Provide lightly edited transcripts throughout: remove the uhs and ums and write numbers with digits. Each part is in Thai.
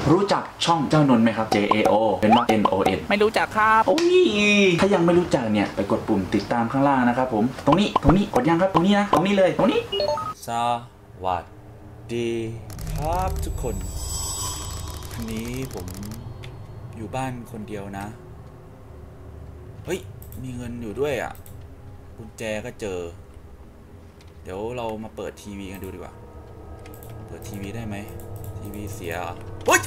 รู้จักช่องเจ้านนท์ไหมครับ JAO เป็นว่า NON ไม่รู้จักครับโอ้ยถ้ายังไม่รู้จักเนี่ยไปกดปุ่มติดตามข้างล่างนะครับผมตรงนี้กดยังครับตรงนี้นะตรงนี้เลยตรงนี้สวัสดีครับทุกคนวันนี้ผมอยู่บ้านคนเดียวนะเฮ้ยมีเงินอยู่ด้วยอ่ะกุญแจก็เจอเดี๋ยวเรามาเปิดทีวีกันดูดีกว่าเปิดทีวีได้ไหมทีวีเสียเฮ้ย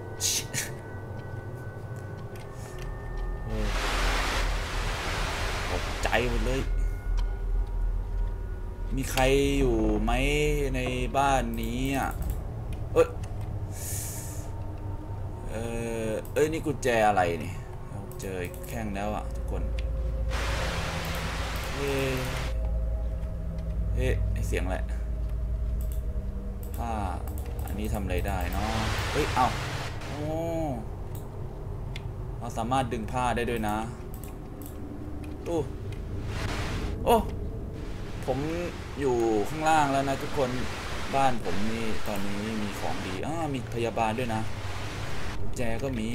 ตกใจหมดเลยมีใครอยู่ไหมในบ้านนี้อ่ะนี่กุญแจอะไรนี่เจอแข้งแล้วอ่ะทุกคนเฮ้เสียงอะไรผ้าอันนี้ทำอะไรได้เนาะเฮ้ยเอาโอ้เราสามารถดึงผ้าได้ด้วยนะโอ้ผมอยู่ข้างล่างแล้วนะทุกคนบ้านผมนี่ตอนนี้มีของดีมีพยาบาลด้วยนะกุญแจก็มี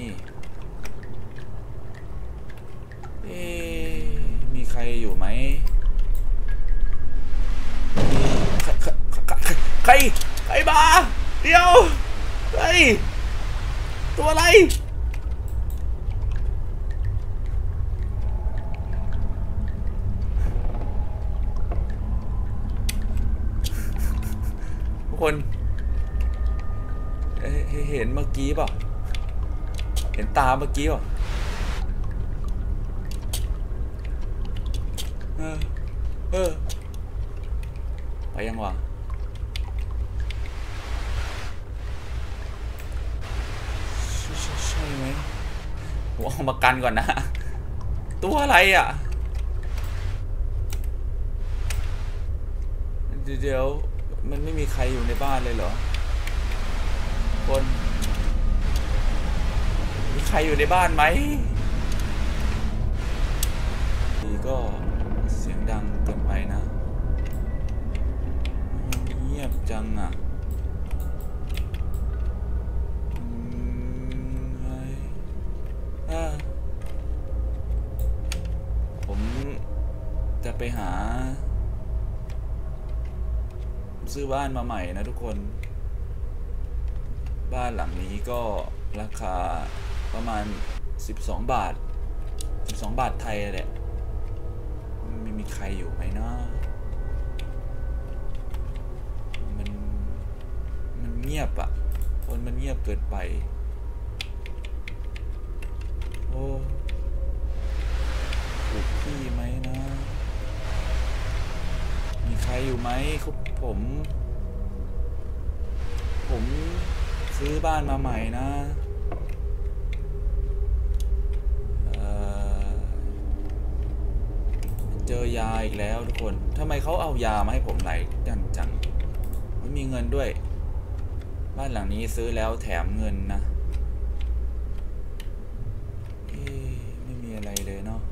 มีใครอยู่ไหมใครมาเดี๋ยวตัวอะไรทุกคนเห็นเมื่อกี้เปล่าเห็นตาเมื่อกี้เปล่าไปยังวะใช่ไหมผมเอามากันก่อนนะตัวอะไรอ่ะเดี๋ยวมันไม่มีใครอยู่ในบ้านเลยเหรอคนมีใครอยู่ในบ้านไหมนี่ก็เสียงดังเกินไปนะเงียบจังอ่ะผมจะไปหาซื้อบ้านมาใหม่นะทุกคนบ้านหลังนี้ก็ราคาประมาณ12 บาทไทยแหละไม่มีใครอยู่ไหมนะมันเงียบอะคนมันเงียบเกินไปโอ้ถูกที่ไหมนะมีใครอยู่ไหมครับผมซื้อบ้านมาใหม่นะเจอยาอีกแล้วทุกคนทำไมเขาเอายามาให้ผมหลายจังไม่มีเงินด้วยบ้านหลังนี้ซื้อแล้วแถมเงินนะไม่มีอะไรเลยเนาะ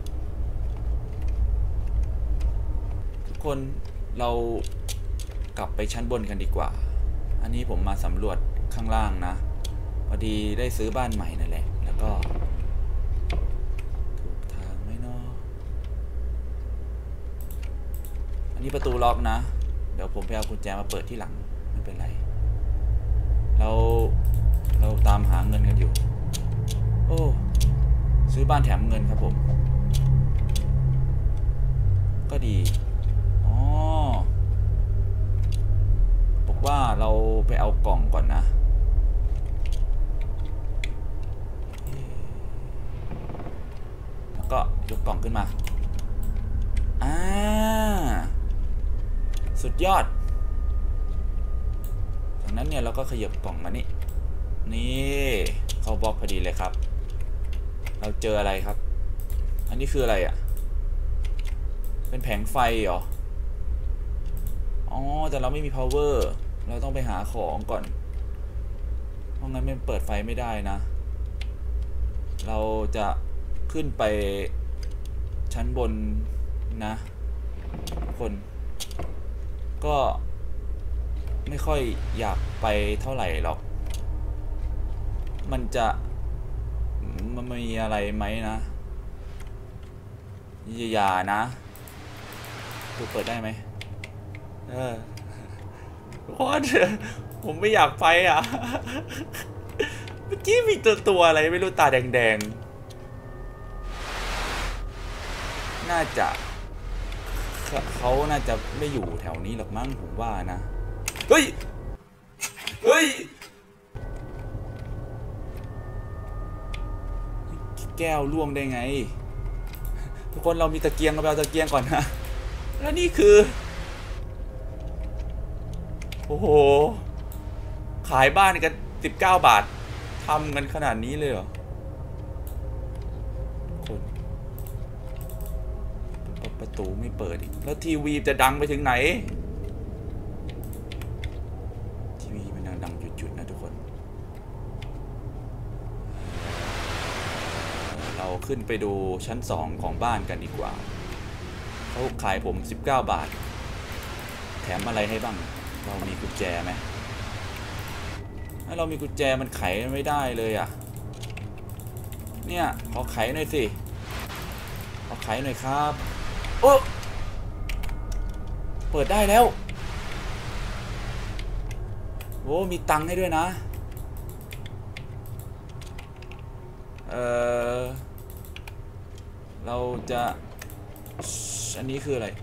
ทุกคนเรากลับไปชั้นบนกันดีกว่าอันนี้ผมมาสำรวจข้างล่างนะพอดีได้ซื้อบ้านใหม่นั่นแหละแล้วก็ถูกทางไหมเนาะอันนี้ประตูล็อกนะเดี๋ยวผมไปเอากุญแจมาเปิดที่หลังไม่เป็นไรเราตามหาเงินกันอยู่โอ้ซื้อบ้านแถมเงินครับผมก็ดีบอกว่าเราไปเอากล่องก่อนนะแล้วก็ยกกล่องขึ้นมาสุดยอดจากนั้นเนี่ยเราก็ขยับกล่องมานี่เข้าบล็อกพอดีเลยครับเราเจออะไรครับอันนี้คืออะไรอ่ะเป็นแผงไฟเหรอแต่เราไม่มี power เราต้องไปหาของก่อนเพราะงั้นมันเปิดไฟไม่ได้นะเราจะขึ้นไปชั้นบนนะคนก็ ไม่ค่อยอยากไปเท่าไหร่หรอกมันมีอะไรไหมนะอย่านะดูเปิดได้ไหมทุกคนผมไม่อยากไปอ่ะเมื่อกี้มีตัวอะไรไม่รู้ตาแดงๆน่าจะเขาน่าจะไม่อยู่แถวนี้หรอกมั้งผมว่านะเฮ้ยแก้วล่วงได้ไงทุกคนเรามีตะเกียงเราไปเอาตะเกียงก่อนนะแล้วนี่คือโอ้โหขายบ้านกัน19 บาททำกันขนาดนี้เลยเหรอคนประตูไม่เปิดอีกแล้วทีวีจะดังไปถึงไหนทีวีมันดังจุดๆนะทุกคนเราขึ้นไปดูชั้น2ของบ้านกันดีกว่าเขาขายผม19 บาทแถมอะไรให้บ้างเรามีกุญแจไหมถ้าเรามีกุญแจมันไขไม่ได้เลยอ่ะเนี่ยขอไขหน่อยสิขอไขหน่อยครับโอ้เปิดได้แล้วโอ้มีตังค์ให้ด้วยนะเราจะอันนี้คืออะไร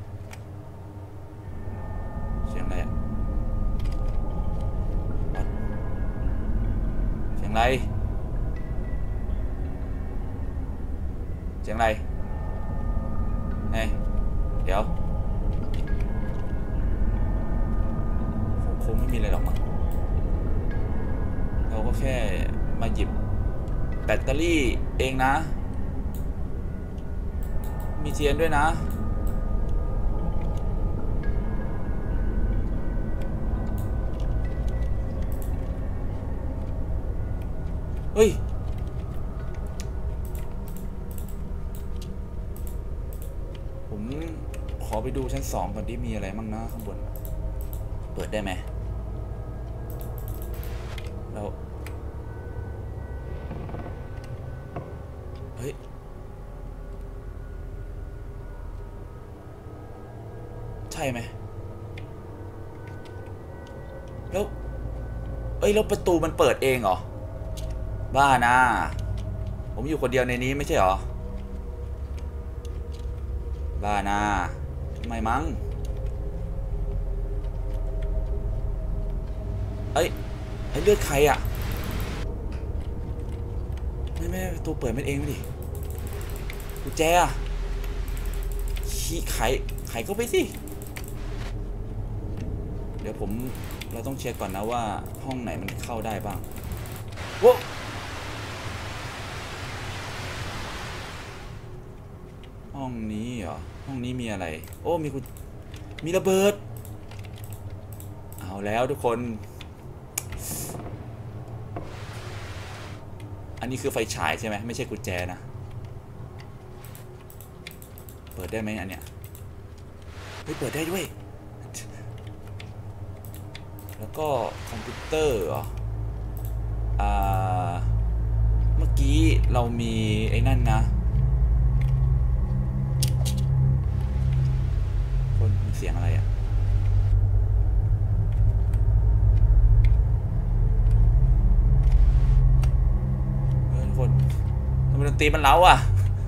เสียงอะไรอะเสียงอะไรเฮ้ยเดี๋ยวคงไม่มีอะไรหรอกมั้งเราก็แค่มาหยิบแบตเตอรี่เองนะมีเทียนด้วยนะเฮ้ยผมขอไปดูชั้น2ก่อนที่มีอะไรมั่งนะข้างบนเปิดได้ไหมแล้วเฮ้ยใช่ไหมแล้วแล้วประตูมันเปิดเองเหรอบ้านะผมอยู่คนเดียวในนี้ไม่ใช่เหรอบ้านะไม่มั้งเลือดใครอ่ะไม่ประตูเปิดมันเองไม่ดิกุญแจอ่ะขี้ไขเข้าไปสิเดี๋ยวเราต้องเช็คก่อนนะว่าห้องไหนมันเข้าได้บ้างโว้ห้องนี้เหรอห้องนี้มีอะไรโอ้มีระเบิดเอาแล้วทุกคนอันนี้คือไฟฉายใช่ไหมไม่ใช่กุญแจนะเปิดได้ไหมอันเนี้ยเปิดได้ด้วยแล้วก็คอมพิวเตอร์เหรอเมื่อกี้เรามีไอ้นั่นนะคนมีเสียงอะไรอ่ะทุกคนทำไมดนตรีมันเล้าอ่ะ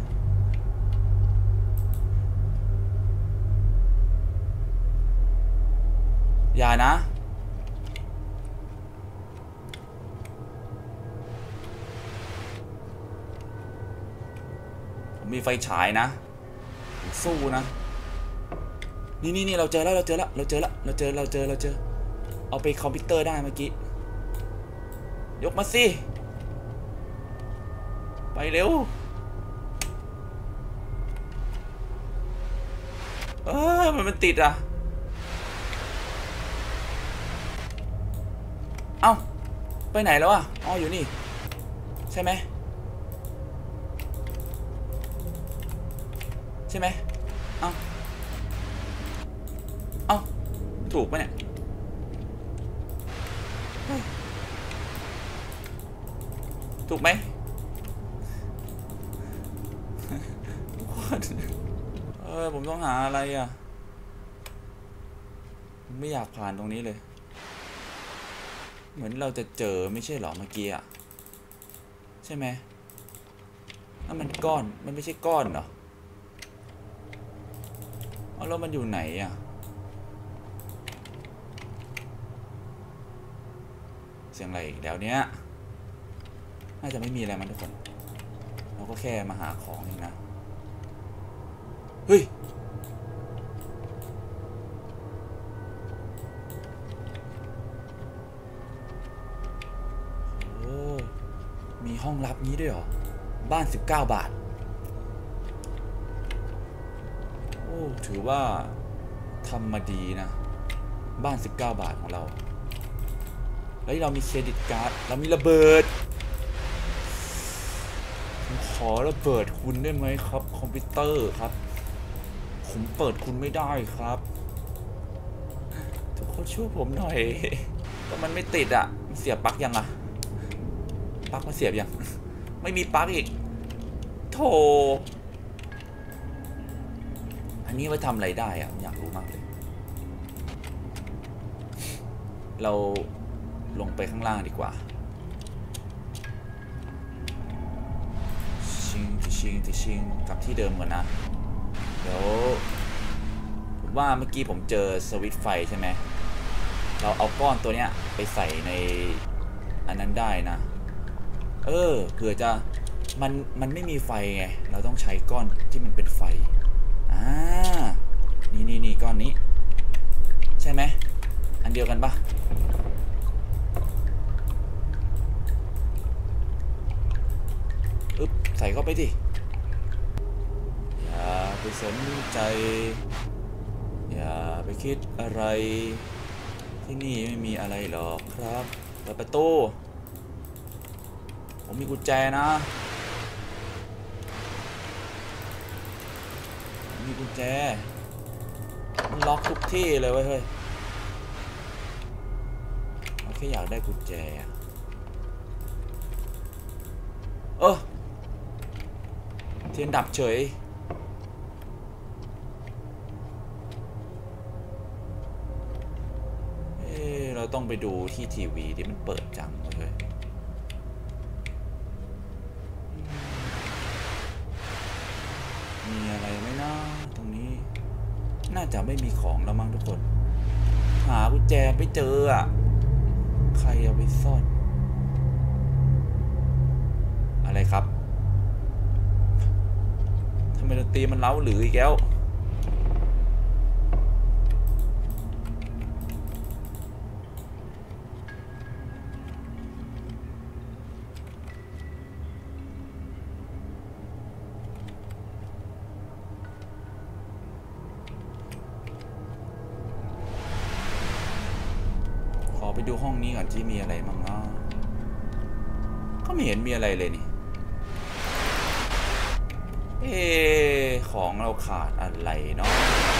อย่านะผมมีไฟฉายนะสู้นะนี่เราเจอแล้วเอาไปคอมพิวเตอร์ได้เมื่อกี้ยกมาสิไปเร็วมันติดอ่ะเอ้าไปไหนแล้วอ่ะอ๋ออยู่นี่ใช่ไหมเอ้าถูกปะเนี่ยถูกไหมผมต้องหาอะไรอ่ะไม่อยากผ่านตรงนี้เลยเหมือนเราจะเจอไม่ใช่หรอเมื่อกี้อ่ะใช่ไหมนั่นมันก้อนมันไม่ใช่ก้อนเหรอแล้วมันอยู่ไหนอ่ะเสียงอะไรอีกแล้วเนี้ยน่าจะไม่มีอะไรมันทุกคนเราก็แค่มาหาของเองนะเฮ้ยโอ้มีห้องลับนี้ด้วยเหรอบ้าน19 บาทโอ้ถือว่าทำมาดีนะบ้าน19 บาทของเราแล้วเรามีเครดิตการ์ดเรามีระเบิดผมขอระเบิดคุณได้ไหมครับคอมพิวเตอร์ครับผมเปิดคุณไม่ได้ครับทุกคนช่วยผมหน่อยก็มันไม่ติดอ่ะเสียบปลั๊กยังอ่ะปลั๊กมาเสียบยังไม่มีปลั๊กอีกโธ่อันนี้ไว้ทำอะไรได้อ่ะอยากรู้มากเลยเราลงไปข้างล่างดีกว่าชิงกลับที่เดิมก่อนนะเดี๋ยวผมว่าเมื่อกี้ผมเจอสวิตช์ไฟใช่ไหมเราเอาก้อนตัวเนี้ยไปใส่ในอันนั้นได้นะเผื่อจะมันไม่มีไฟไงเราต้องใช้ก้อนที่มันเป็นไฟนี่ก้อนนี้ใช่ไหมอันเดียวกันปะใส่เข้าไปดิอย่าไปสนใจอย่าไปคิดอะไรที่นี่ไม่มีอะไรหรอกครับเปิดประตูผมมีกุญแจนะมีกุญแจมันล็อกทุกที่เลยเว้ยเฮ้ยเราแค่อยากได้กุญแจเทียนดับเฉยเราต้องไปดูที่ทีวีที่มันเปิดจังเลยมีอะไรไหมนะตรงนี้น่าจะไม่มีของแล้วมั้งทุกคนหากุญแจไม่เจออ่ะใครเอาไปซ่อนอะไรครับทำไมดนตรีมันเล้าหรืออีกแล้วขอไปดูห้องนี้ก่อนที่มีอะไรบ้างนะก็ไม่เห็นมีอะไรเลยนี่ของเราขาดอะไรเนาะ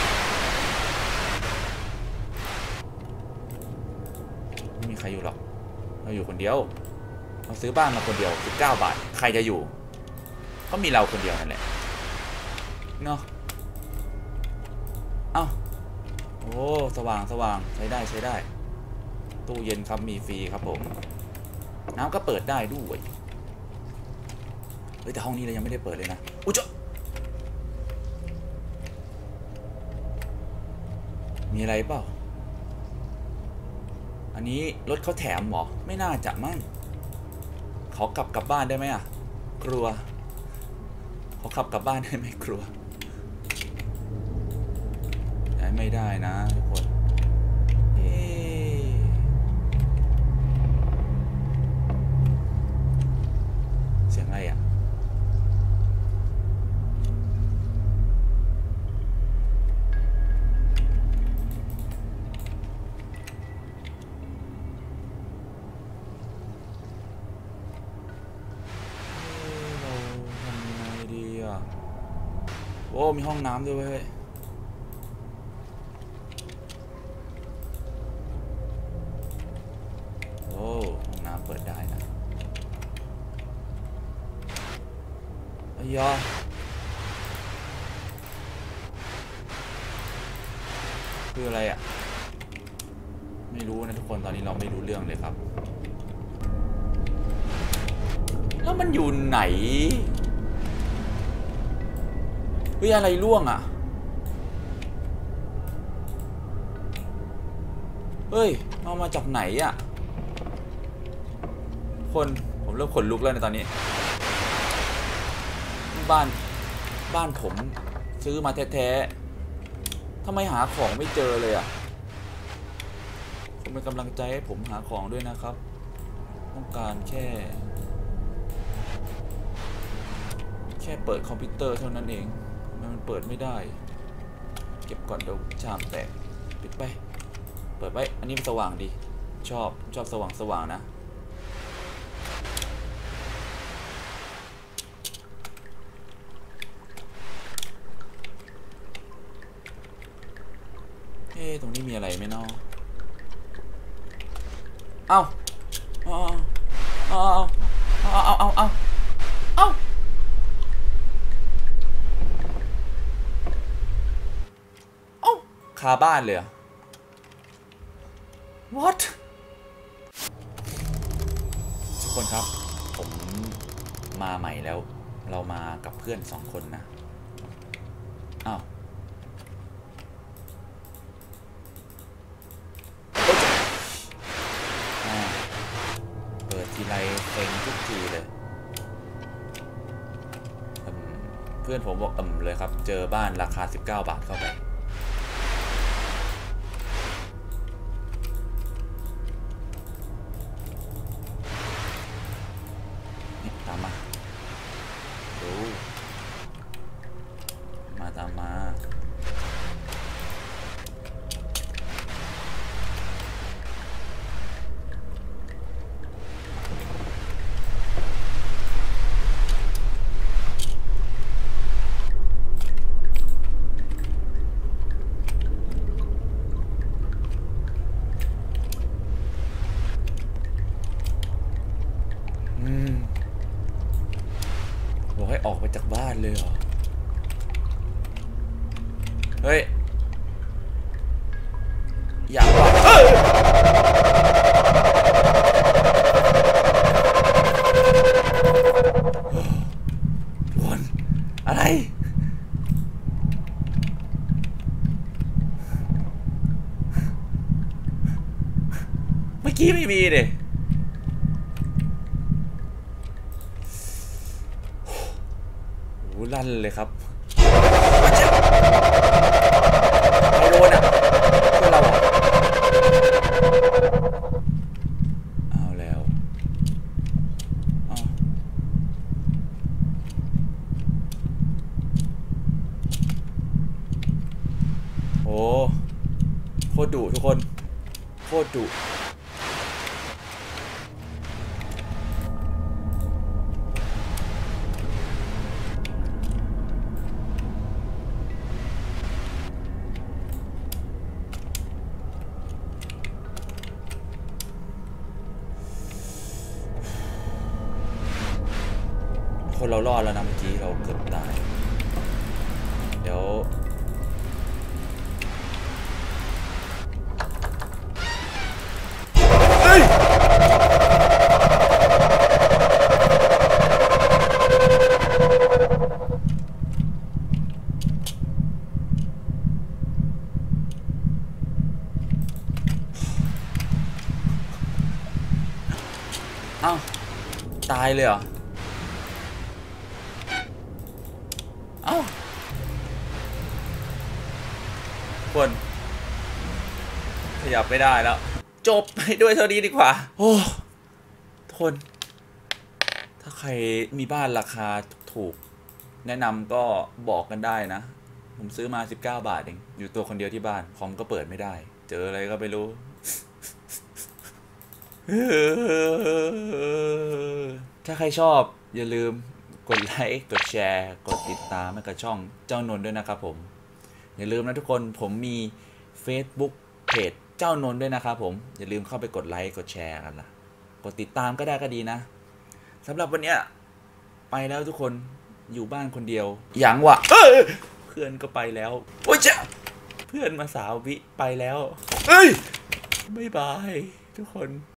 ไม่มีใครอยู่หรอกเราอยู่คนเดียวเราซื้อบ้านมาคนเดียว19 บาทใครจะอยู่ก็มีเราคนเดียวนั่นแหละเนาะเอ้าโอ้สว่างใช้ได้ตู้เย็นครับมีฟรีครับผมน้ำก็เปิดได้ด้วยแต่ห้องนี้เรายังไม่ได้เปิดเลยนะอุ๊ยจ๊ะมีอะไรเปล่าอันนี้รถเขาแถมหรอไม่น่าจะมั่งขอกลับบ้านได้ไหมอ่ะกลัวขอขับกลับบ้านได้ไหมกลัวไม่ได้นะทุกคนเสียงอะไรอ่ะโอ้มีห้องน้ำด้วยเว้ยโอ้ห้องน้ำเปิดได้นะยอคืออะไรอ่ะไม่รู้นะทุกคนตอนนี้เราไม่รู้เรื่องเลยครับแล้วมันอยู่ไหนเฮ้ยอะไรร่วงอ่ะเฮ้ยเอามาจากไหนอ่ะคนผมเริ่มขนลุกแล้วในตอนนี้บ้านผมซื้อมาแท้ๆทำไมหาของไม่เจอเลยอ่ะคุณเป็นกำลังใจให้ผมหาของด้วยนะครับต้องการแค่เปิดคอมพิวเตอร์เท่านั้นเองมันเปิดไม่ได้เก็บก่อนเดี๋ยวชามแตกปิดไปเปิดไว้อันนี้มันสว่างดีชอบสว่างนะตรงนี้มีอะไรไหมเนาะเอ้าคาบ้านเลยอะ What ทุกคนครับผมมาใหม่แล้วเรามากับเพื่อน2 คนนะอ้าวเปิดทีไรเซ็งทุกทีเลยเพื่อนผมบอกเลยครับเจอบ้านราคา19 บาทเข้าไปตามมาดูตามมาบอกให้ออกไปจากบ้านเลยเหรอเฮ้ยอย่าบอกวนอะไรเมื่อกี้ไม่มีดิโหลั่นเลยครับใครโดนอ่ะเพื่อนเราอ่ะเอาแล้วโอ้โคตรดุทุกคนโคตรดุคนเรารอดแล้วนะเมื่อกี้เราเกือบตายเดี๋ยวเฮ้ยเอ้าตายเลยเหรอเอ้าคนขยับไม่ได้แล้วจบไปด้วยเท่านี้ดีกว่าโอ้ทนถ้าใครมีบ้านราคาถูกแนะนำก็บอกกันได้นะผมซื้อมา19 บาทเองอยู่ตัวคนเดียวที่บ้านคอมก็เปิดไม่ได้เจออะไรก็ไม่รู้ ถ้าใครชอบอย่าลืมกดไลค์กดแชร์กดติดตามให้กับช่องเจ้านนท์ด้วยนะครับผมอย่าลืมนะทุกคนผมมี Facebook เพจเจ้านนท์ด้วยนะครับผมอย่าลืมเข้าไปกดไลค์กดแชร์กันล่ะกดติดตามก็ได้ก็ดีนะสำหรับวันนี้ไปแล้วทุกคนอยู่บ้านคนเดียวยังวะเพื่อนก็ไปแล้วโอ้ยเจ้าเพื่อนมา3 วิไปแล้วเอ้ยบ๊ายบายทุกคน